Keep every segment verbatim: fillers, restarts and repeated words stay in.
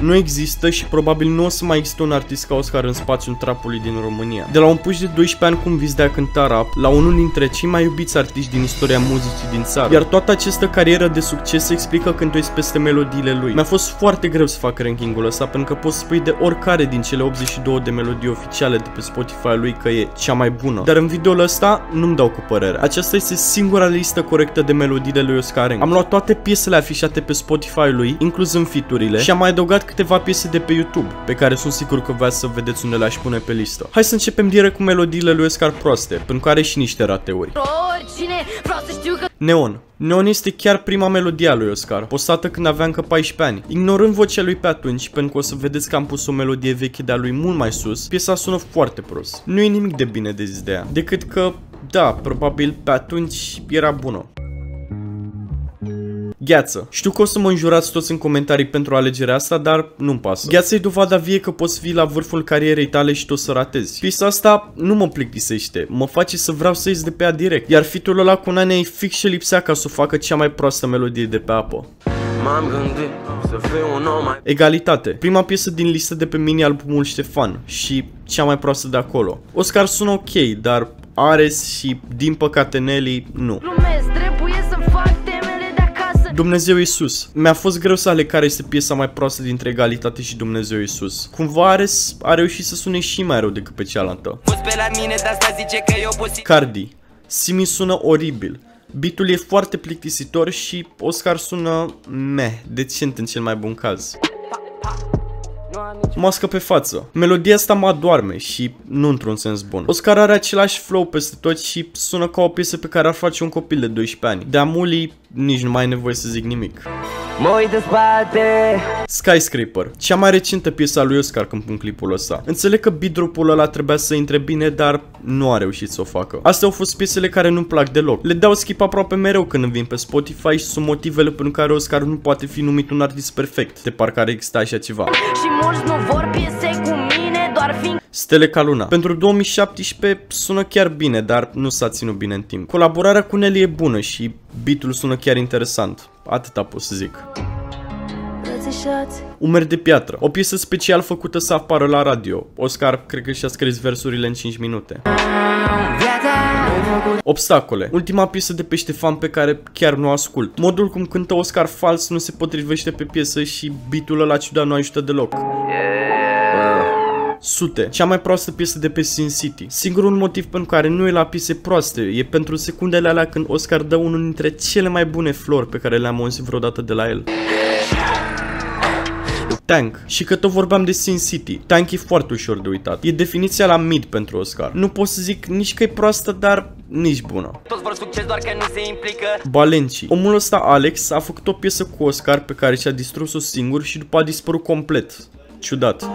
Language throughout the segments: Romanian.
Nu există și probabil nu o să mai există un artist ca Oscar în spațiul trapului din România. De la un puș de doisprezece ani cu un vis de a cânta rap, la unul dintre cei mai iubiți artiști din istoria muzicii din țară. Iar toată această carieră de succes se explică când uiți peste melodiile lui. Mi-a fost foarte greu să fac rankingul ăsta, pentru că poți spui de oricare din cele optzeci și două de melodii oficiale de pe Spotify lui că e cea mai bună. Dar în videoul ăsta nu-mi dau cu părere. Aceasta este singura listă corectă de melodiile lui Oscar Renga. Am luat toate piesele afișate pe Spotify lui, incluzând featurile, și am mai adăugat câteva piese de pe YouTube, pe care sunt sigur că vreați să vedeți unde le-aș pune pe listă. Hai să începem direct cu melodiile lui Oscar proaste, pentru că are și niște rateuri. Neon. Neon este chiar prima melodie a lui Oscar, postată când avea încă paisprezece ani. Ignorând vocea lui pe atunci, pentru că o să vedeți că am pus o melodie veche de-a lui mult mai sus, piesa sună foarte prost. Nu e nimic de bine de zis de ea, decât că, da, probabil pe atunci era bună. Gheață. Știu că o să mă înjurați toți în comentarii pentru alegerea asta, dar nu-mi pasă. Gheață e dovada vie că poți fi la vârful carierei tale și tot să ratezi. Piesa asta nu mă plictisește, mă face să vreau să ies de pe ea direct. Iar feat-ul ăla cu Nania e fix ce lipsea ca să o facă cea mai proastă melodie de pe apă. M-am gândit să fiu un om mai... Egalitate. Prima piesă din listă de pe mini-albumul Ștefan și cea mai proastă de acolo. Oscar sună ok, dar Ares și, din păcate, Nelly, nu. Dumnezeu Iisus. Mi-a fost greu să aleg care este piesa mai proastă dintre Egalitate și Dumnezeu Iisus. Cumva Ares a reușit să sune și mai rău decât pe cealaltă. Cardi. Simi sună oribil. Beatul e foarte plictisitor și Oscar sună meh, decent în cel mai bun caz. Mască pe față. Melodia asta mă adorme și nu într-un sens bun. Oscar are același flow peste tot și sună ca o piesă pe care ar face un copil de doisprezece ani. De Amuli nici nu mai e nevoie să zic nimic. Skyscraper. Cea mai recentă piesă a lui Oscar când pun clipul ăsta. Înțeleg că beat drop-ul ăla trebuia să intre bine, dar nu a reușit să o facă. Astea au fost piesele care nu-mi plac deloc. Le dau skip aproape mereu când îmi vin pe Spotify și sunt motivele pentru care Oscar nu poate fi numit un artist perfect. De parcă ar exista așa ceva. Și mulți nu vor piese cu mine, doar fi... Stele ca luna. Pentru două mii șaptesprezece sună chiar bine, dar nu s-a ținut bine în timp. Colaborarea cu Nelly e bună și beat-ul sună chiar interesant. Atâta pot să zic. Umeri de piatră. O piesă special făcută să apară la radio. Oscar cred că și-a scris versurile în cinci minute. Obstacole. Ultima piesă de pe Ștefan pe care chiar nu o ascult. Modul cum cântă Oscar fals nu se potrivește pe piesă și beat-ul ăla ciudat nu ajută deloc. Sute. Cea mai proastă piesă de pe Sin City. Singurul motiv pentru care nu e la piese proaste e pentru secundele alea când Oscar dă unul dintre cele mai bune flori pe care le-am auzit vreodată de la el. Tank. Și că tot vorbeam de Sin City. Tank e foarte ușor de uitat. E definiția la mid pentru Oscar. Nu pot să zic nici că e proastă, dar nici bună. Toți vor succes doar că nu se implică. Balenci. Omul ăsta, Alex, a făcut o piesă cu Oscar pe care și-a distrus-o singur și după a dispărut complet. Ciudat.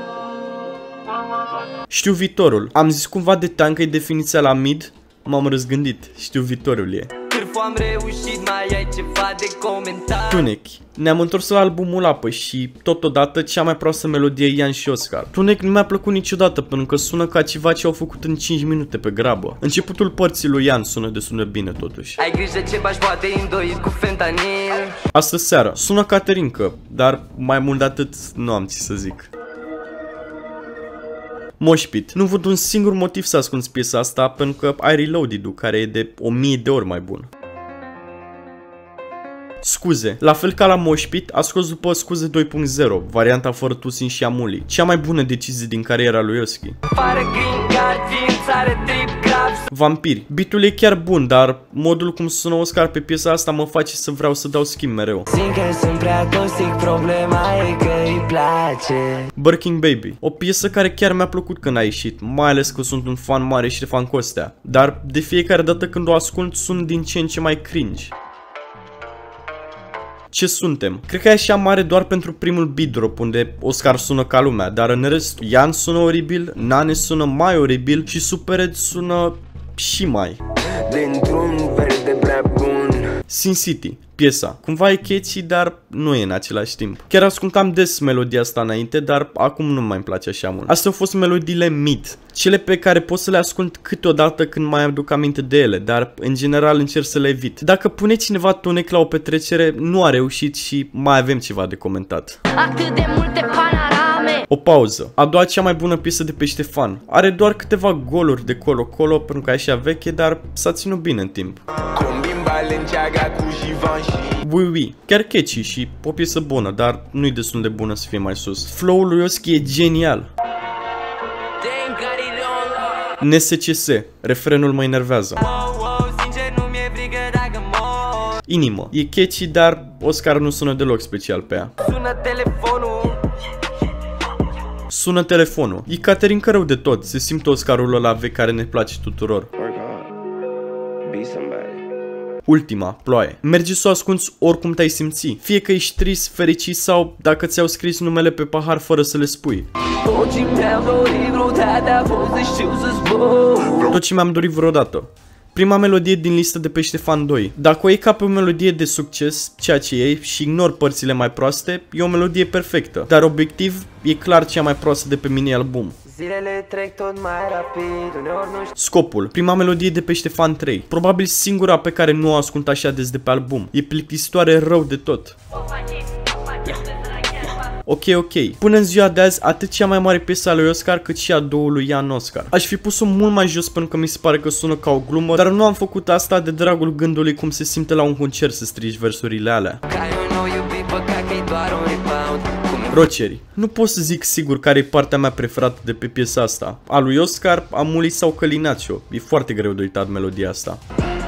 Știu viitorul. Am zis cumva de Tank că e definiția la mid. M-am răzgândit. Știu viitorul e. Am reușit, mai ai ceva de comentat. Tunec. Ne-am întors la albumul Apă și totodată cea mai proastă melodie Ian și Oscar. Tunec nu mi-a plăcut niciodată pentru că sună ca ceva ce au făcut în cinci minute pe grabă. Începutul părții lui Ian sună destul de bine totuși. Ai grijă ce bași poate îndoit cu fentanil. Astă seară. Sună Caterinca, dar mai mult de atât nu am ce să zic. Mosh Pit. Nu văd un singur motiv să ascunzi piesa asta pentru că ai Reloaded-ul care e de o mie de ori mai bun. Scuze. La fel ca la Mosh Pit, a scos după Scuze doi punct zero, varianta fără Tusin și Amuli. Cea mai bună decizie din cariera lui Oski. Vampiri. Beatul e chiar bun, dar modul cum sună Oscar pe piesa asta mă face să vreau să dau schimb mereu. Birkin Baby. O piesă care chiar mi-a plăcut când a ieșit, mai ales că sunt un fan mare și Ștefan Costea. Dar de fiecare dată când o ascult sun din ce în ce mai cringe. Ce suntem? Cred că e așa mare doar pentru primul beat drop unde Oscar sună ca lumea, dar în rest Ian sună oribil, Nane sună mai oribil și Super Ed sună și mai. Dintr-un verde prea bun. Sin City, piesa. Cumva e catchy, dar nu e în același timp. Chiar ascultam des melodia asta înainte, dar acum nu mai îmi place așa mult. Astea au fost melodiile mid, cele pe care pot să le ascult câteodată când mai aduc aminte de ele, dar în general încerc să le evit. Dacă pune cineva tonec la o petrecere, nu a reușit și mai avem ceva de comentat. Atât de multe panorame. O pauză. A doua cea mai bună piesă de pe Ștefan. Are doar câteva goluri de colo-colo pentru că e așa veche, dar s-a ținut bine în timp. Ui, ui, chiar catchy și o piesă bună, dar nu-i destul de bună să fie mai sus. Flow-ul lui Ioski e genial. N S C S, refrenul mă enervează. Inimă, e catchy, dar Oscar nu sună deloc special pe ea. Sună telefonul. Sună telefonul. E Caterinca rău de tot, se simte Oscarul ăla vechi care ne place tuturor. Ultima, Ploaie. Mergi să o ascunzi oricum te-ai simți. Fie că ești trist, fericit sau dacă ți-au scris numele pe pahar fără să le spui. Tot ce mi-am dorit vreodată. Prima melodie din listă de pe Ștefan doi. Dacă o iei ca pe o melodie de succes, ceea ce e, și ignori părțile mai proaste, e o melodie perfectă. Dar obiectiv, e clar cea mai proastă de pe mini-album. Zilele trec tot mai rapid, uneori nu știu. Scopul, prima melodie de pe Ștefan trei. Probabil singura pe care nu o ascult așa des de pe album. E plictisitoare rău de tot. Ok, ok. Până în ziua de azi, atât cea mai mare piesă a lui Oscar, cât și a două lui Ian Oscar. Aș fi pus-o mult mai jos pentru că mi se pare că sună ca o glumă, dar nu am făcut asta de dragul gândului cum se simte la un concert să strigi versurile alea. Roceri. Nu pot să zic sigur care e partea mea preferată de pe piesa asta. A lui Oscar, a Muli sau Călinațio. E foarte greu de uitat melodia asta.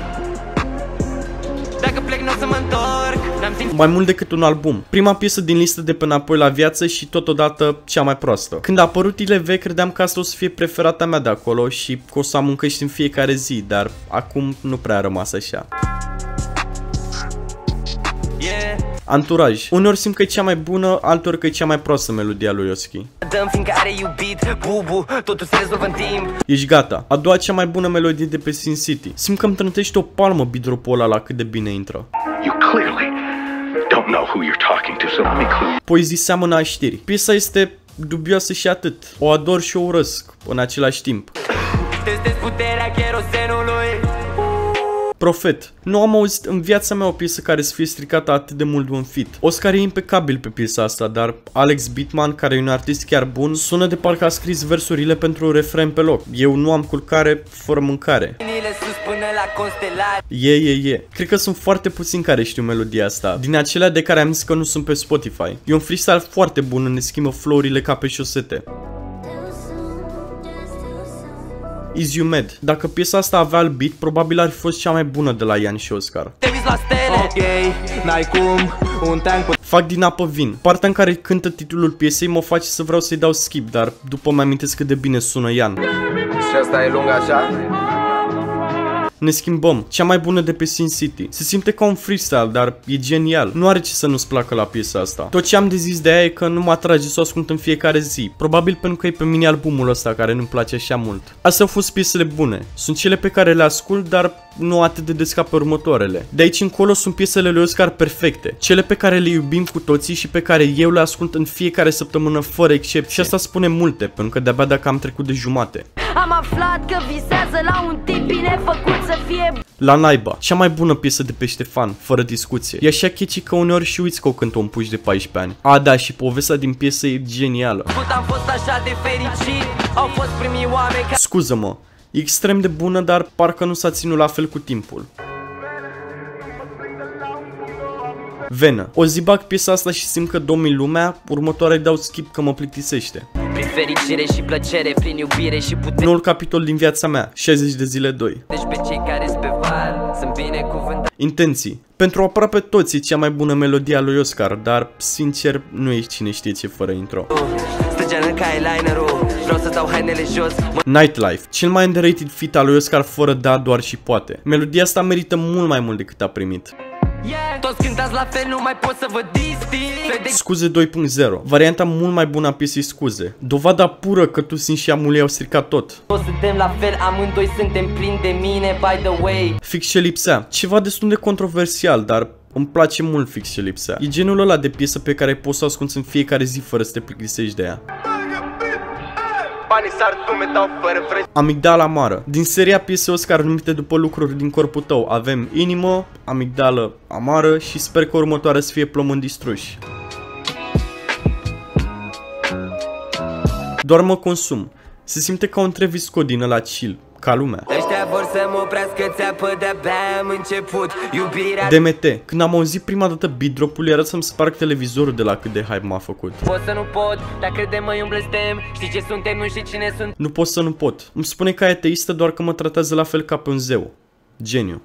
Dacă plec, n-o să mă întorc. Mai mult decât un album. Prima piesă din listă de pe Înapoi la viață și totodată cea mai proastă. Când a apărut I L V, credeam că asta o să fie preferata mea de acolo și că o să am încăști în fiecare zi, dar acum nu prea a rămas așa. Yeah. Anturaj. Uneori simt că e cea mai bună, altor că e cea mai proastă melodia lui Ioski. Ești gata. A doua cea mai bună melodie de pe Sin City. Simt că îmi trântește o palmă bidropul ăla la cât de bine intră. Poezii seamănă a știri. Piesa este dubioasă și atât. O ador și o urăsc în același timp. Profet. Nu am auzit în viața mea o piesă care să fie stricată atât de mult de un feat. Oscar e impecabil pe piesa asta, dar Alex Bitman, care e un artist chiar bun, sună de parcă a scris versurile pentru un refren pe loc. Eu nu am culcare fără mâncare. E, e, e. Cred că sunt foarte puțini care știu melodia asta. Din acelea de care am zis că nu sunt pe Spotify. E un freestyle foarte bun, ne schimbă flow-urile ca pe șosete. Is You Mad. Dacă piesa asta avea alt beat, probabil ar fi fost cea mai bună de la Ian și Oscar. Okay, n-ai cum, un tank... Fac din apă vin. Partea în care cântă titlul piesei mă face să vreau să-i dau skip, dar după mă amintesc cât de bine sună Ian. Și asta e lung așa? Ne schimbăm. Cea mai bună de pe Sin City. Se simte ca un freestyle, dar e genial. Nu are ce să nu-ți placă la piesa asta. Tot ce am de zis de ea e că nu mă atrage să o ascult în fiecare zi. Probabil pentru că e pe mini-albumul ăsta care nu-mi place așa mult. Astea au fost piesele bune. Sunt cele pe care le ascult, dar nu atât de des ca pe următoarele. De aici încolo sunt piesele lui Oscar perfecte. Cele pe care le iubim cu toții și pe care eu le ascult în fiecare săptămână fără excepție. Și asta spune multe, pentru că de-abia dacă am trecut de jumate. Am aflat că visează la un tip bine făcut să fie... La naiba, cea mai bună piesă de pe Ștefan, fără discuție. E așa catchy că uneori și uiți că o cântă un puș de paisprezece ani. A, da, și povestea din piesă e genială. Am fost așa de fericit, au fost primii oameni ca... Scuză-mă, e extrem de bună, dar parcă nu s-a ținut la fel cu timpul. Venă. O zi bag piesa asta și simt că domni lumea, următoarea îi dau skip că mă plictisește. Prin fericire și plăcere, prin iubire și putere. Noul capitol din viața mea, șaizeci de zile doi. Deci pe cei care sunt pe val, sunt binecuvântați. Intenții. Pentru aproape toți e cea mai bună melodie a lui Oscar, dar, sincer, nu ești cine știe ce fără intro. Nightlife, cel mai underrated feat al lui Oscar fără da, doar și poate. Melodia asta merită mult mai mult decât a primit. Toți cântați la fel, nu mai pot să vă disting. Scuze doi punct zero, varianta mult mai bună a piesei Scuze. Dovada pură că tu simți și Amulei au stricat tot. Toți suntem la fel, amândoi suntem plini de mine, by the way. Fix ce lipsea. Ceva destul de controversial, dar îmi place mult fix ce lipsea. E genul ăla de piesă pe care poți să o asculti în fiecare zi fără să te plictisești de ea. Amigdala amară. Din seria piese Oscar numite după lucruri din corpul tău avem Inimă, Amigdală amară și sper că următoarea să fie Plămâni distruși. Doar mă consum. Se simte ca un Travis Scott din ăla chill, ca lumea. Ăștia vor să mă oprească țeapă, de-abia am început iubirea. D M T. Când am auzit prima dată beat drop-ul, era să-mi sparg televizorul de la cât de hype m-a făcut. Pot să nu pot, dar crede-mă eu blestem. Știi ce suntem, nu știi cine sunt. Nu pot să nu pot. Îmi spune că e ateistă doar că mă tratează la fel ca pe un zeu. Geniu.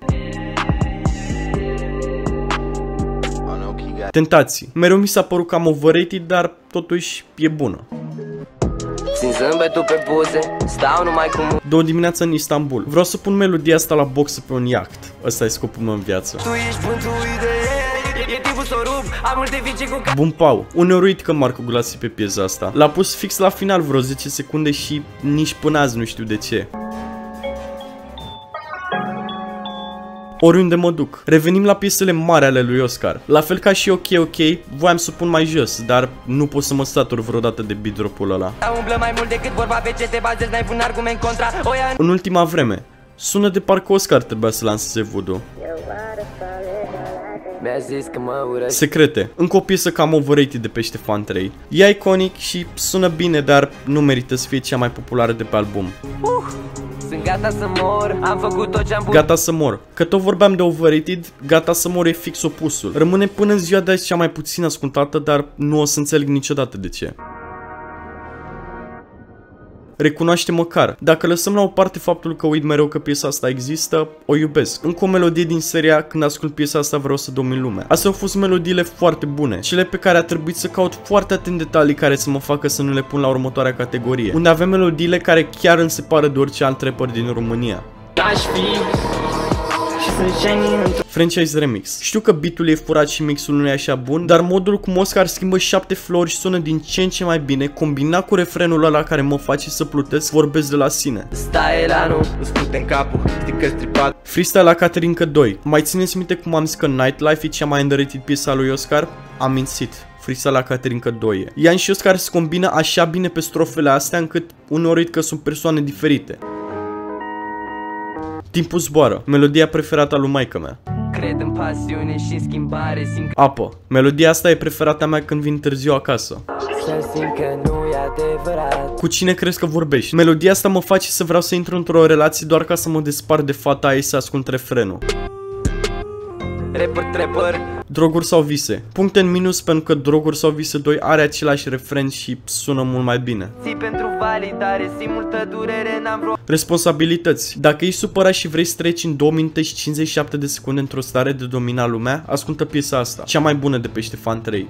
Tentații. Mereu mi s-a părut cam overrated, dar totuși e bună. Țin zâmbetul pe buze, stau numai cu... Două dimineața în Istanbul. Vreau să pun melodia asta la boxă pe un iaht. Ăsta e scopul meu în viață. Tu ești vântul idee, e timpul să o rup, am multe vicii cu... Bun Pau. Uneori uit că Marco Glasi pe piesa asta. L-a pus fix la final vreo zece secunde și nici până azi nu știu de ce. Oriunde mă duc. Revenim la piesele mari ale lui Oscar. La fel ca și Ok Ok, voiam să pun mai jos, dar nu pot să mă satur vreodată de beat drop-ul ăla. Umblă mai mult decât vorba pe ce te bazezi, n-ai un argument contra. În ultima vreme, sună de parcă Oscar trebuia să lanseze Voodoo. Mi-a zis că mă urăști. Secrete. Încă o piesă cam overrated de pe Ștefan trei. E iconic și sună bine, dar nu merită să fie cea mai populară de pe album. Uh, sunt gata să mor, am făcut tot ce-am putut. Gata să mor. Că tot vorbeam de overrated, Gata să mor e fix opusul. Rămâne până în ziua de azi cea mai puțin ascultată, dar nu o să înțeleg niciodată de ce. Recunoaște măcar. Dacă lăsăm la o parte faptul că uit mereu că piesa asta există, o iubesc. Încă o melodie din seria Când ascult piesa asta vreau să domin lumea. Astea au fost melodiile foarte bune, cele pe care a trebuit să caut foarte atent detalii care să mă facă să nu le pun la următoarea categorie, unde avem melodiile care chiar îmi separă de orice alt rapper din România. Aș fi și să Franchise Remix. Știu că beatul e furat și mixul nu e așa bun, dar modul cum Oscar schimbă șapte flow și sună din ce în ce mai bine, combinat cu refrenul ăla care mă face să plutesc, vorbesc de la sine. Stai la nu, îți pute în capul, stică stripat. Freestyle la Caterinca doi. Mai țineți minte cum am zis că Nightlife e cea mai underrated piesa lui Oscar? Am mințit. Freestyle la Caterinca doi e. Ian și Oscar se combină așa bine pe strofele astea încât uneori uit că sunt persoane diferite. Timpul zboară. Melodia preferată a lui maică mea. Cred în pasiune și în schimbare, simt că... Apă. Melodia asta e preferata mea când vin târziu acasă. Să simt că nu e adevărat. Cu cine crezi că vorbești? Melodia asta mă face să vreau să intru într-o relație doar ca să mă despart de fata aia și să ascult refrenul. Rapper, trapper. Droguri sau vise. Puncte în minus pentru că Droguri sau vise doi are același refren și sună mult mai bine. Ții pentru validare, simt multă durere, n-am vreo... Responsabilități. Dacă ești supărat și vrei să treci în două minute și cincizeci și șapte de secunde într-o stare de domina lumea, ascultă piesa asta, cea mai bună de pe Ștefan trei.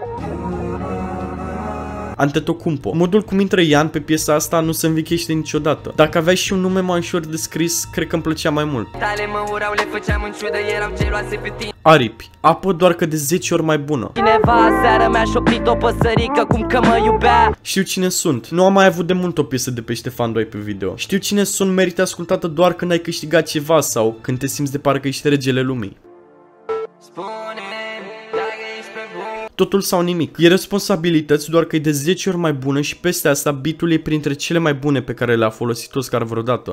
Antetokounmpo. Modul cum intră Ian pe piesa asta nu se învechește niciodată. Dacă aveai și un nume mai ușor de scris, cred că îmi plăcea mai mult. Tale mă urau, le făceam în ciudă, erau geloase pe tine. Aripi. Apă doar că de zece ori mai bună. Cineva aseară mi-a șoptit o păsărică cum că mă iubea. Știu cine sunt. Nu am mai avut de mult o piesă de pe Ștefan doi pe video. Știu cine sunt, merită ascultată doar când ai câștigat ceva sau când te simți de parcă ești regele lumii. Totul sau nimic. E responsabilități, doar că e de zece ori mai bună și peste asta beatul e printre cele mai bune pe care le-a folosit Oscar vreodată.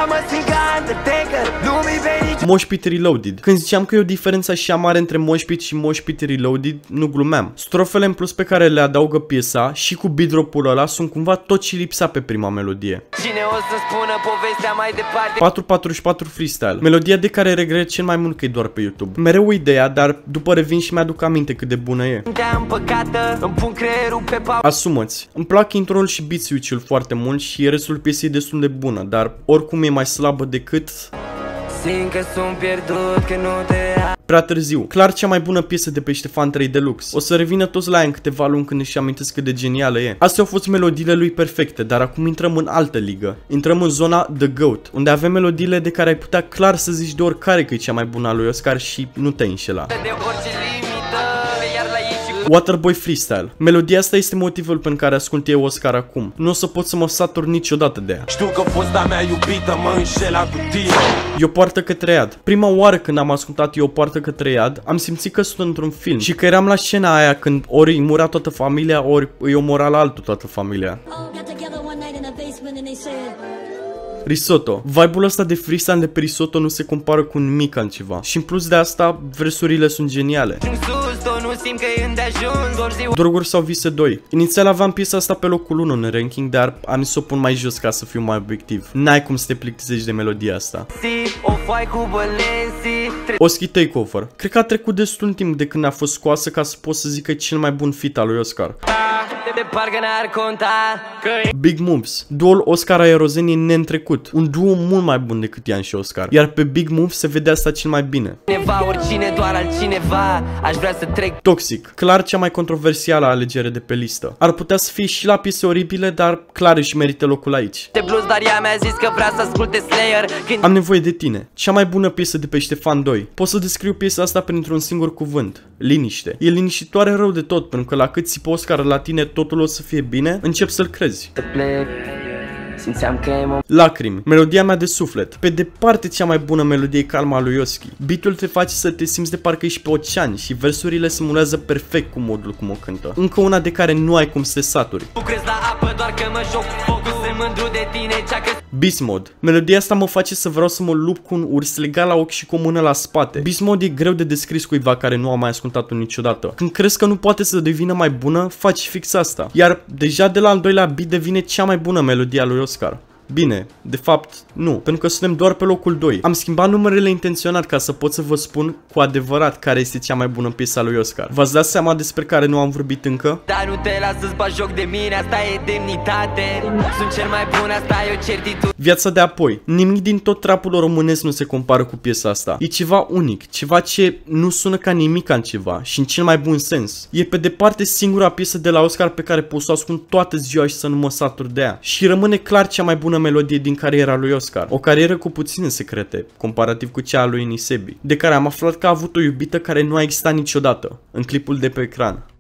Mosh Pit Reloaded. Când ziceam că e o diferență așa mare între Mosh Pit și Mosh Pit Reloaded, nu glumeam. Strofele în plus pe care le adaugă piesa și cu beat drop-ul ăla sunt cumva tot ce lipsa pe prima melodie. Cine o să spună povestea mai departe? patru patruzeci și patru Freestyle. Melodia de care regret cel mai mult că e doar pe YouTube. Mereu ideea, dar după revin și mi-aduc aminte cât de bună e. Asumă-ți. Îmi plac intro-ul și beat switch-ul foarte mult și restul piesei destul de bună, dar oricum e mai slabă decât... Simt că sunt pierdut, că nu te... Prea târziu. Clar cea mai bună piesă de pe Ștefan trei Deluxe. O să revină toți la ea în câteva luni când își amintesc cât de genială e. Astea au fost melodiile lui perfecte, dar acum intrăm în altă ligă. Intrăm în zona The Goat, unde avem melodiile de care ai putea clar să zici de oricare că e cea mai bună a lui Oscar și nu te înșela. Waterboy Freestyle. Melodia asta este motivul pentru care ascult eu Oscar acum. Nu o să pot să mă satur niciodată de ea. Știu că fosta mea iubită mă înșela cu tine. E o poartă către iad. Prima oară când am ascultat Eu o poartă către iad, am simțit că sunt într-un film și că eram la scena aia când ori îi murea toată familia, ori îi omora la altul toată familia. Risotto. Vibe-ul ăsta de freestyle de pe Risotto nu se compară cu nimic altceva. Și în plus de asta, versurile sunt geniale. Droguri sau Vise doi. Inițial aveam piesa asta pe locul unu în ranking, dar am zis să o pun mai jos ca să fiu mai obiectiv. N-ai cum să te plictisești de melodia asta. Oski Takeover. Cred că a trecut destul timp de când a fost scoasă ca să pot să zic că e cel mai bun feat al lui Oscar. Big Moves. Duul Oscar Aerozeni e neîntrecut. Un duo mult mai bun decât Ian și Oscar. Iar pe Big Moves se vedea asta cel mai bine. Toxic. Clar cea mai controversială alegere de pe listă. Ar putea să fie și la piese oribile, dar clar își merită locul aici. Am nevoie de tine. Cea mai bună piesă de pe Ștefan doi. Pot să descriu piesa asta printr-un singur cuvânt. Liniște. E liniștitoare rău de tot, pentru că la cât țipă Oscar la tine totul o să fie bine, încep să-l crezi. Lacrimi. Melodia mea de suflet. Pe departe cea mai bună melodie calma a lui Oski. Beatul te face să te simți de parcă ești pe ocean și versurile simulează perfect cu modul cum o cântă. Încă una de care nu ai cum să te saturi. Beast Mode. Melodia asta mă face să vreau să mă lupt cu un urs legat la ochi și cu o mână la spate. Beast Mode e greu de descris cuiva care nu a mai ascultat-o niciodată. Când crezi că nu poate să devină mai bună, faci fix asta. Iar deja de la al doilea beat devine cea mai bună melodie a lui Oscar. Bine, de fapt, nu, pentru că suntem doar pe locul doi. Am schimbat numerele intenționat ca să pot să vă spun cu adevărat care este cea mai bună piesă a lui Oscar. V-ați dat seama despre care nu am vorbit încă? Dar nu te las să-ți bagi joc de mine, asta e demnitate. Sunt cel mai bun, asta e o certitudine. Viața de apoi. Nimic din tot trapul românesc nu se compară cu piesa asta. E ceva unic, ceva ce nu sună ca nimic altceva și în cel mai bun sens. E pe departe singura piesă de la Oscar pe care pot să o ascult toată ziua și să nu mă satur de ea. Și rămâne clar cea mai bună melodie din cariera lui Oscar. O carieră cu puține secrete, comparativ cu cea a lui Nisebi, de care am aflat că a avut o iubită care nu a existat niciodată, în clipul de pe ecran.